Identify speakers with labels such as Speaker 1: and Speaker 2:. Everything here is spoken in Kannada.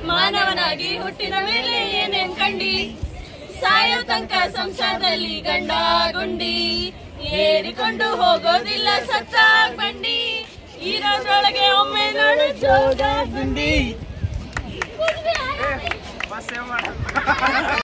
Speaker 1: ಮಾನವನಾಗಿ ಹುಟ್ಟಿದ ಮೇಲೆ ಏನೇನ್ ಕಂಡಿ, ಸಾಯೋ ತನಕ ಸಂಸಾರದಲ್ಲಿ ಗಂಡ ಗುಂಡಿ, ಏರಿಕೊಂಡು ಹೋಗೋದಿಲ್ಲ ಸತ್ತ ಬಂಡಿ, ಇರೋದ್ರೊಳಗೆ ಒಮ್ಮೆ ನೋಡು ಜೋಗ ಗುಂಡಿ.